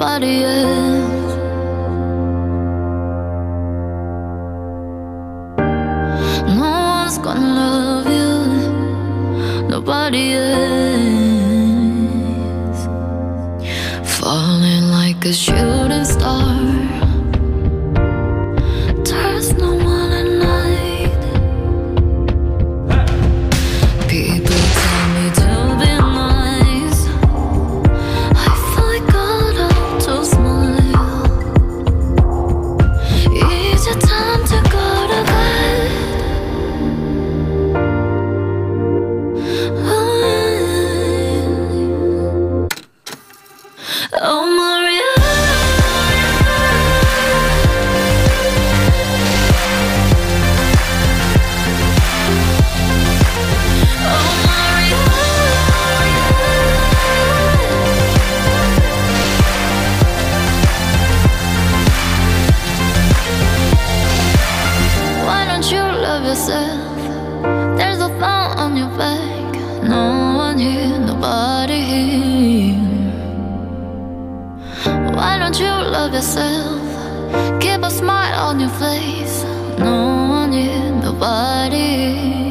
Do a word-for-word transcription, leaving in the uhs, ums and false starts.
nobody else. No one's gonna love you, nobody else. Falling like a shooting star, there's no one at night. People tell me to be nice, I forgot how to smile. Is it time to go to bed? Oh, Maria. Yourself. There's a thorn on your back, no one here, nobody here. Why don't you love yourself? Keep a smile on your face, no one here, nobody here.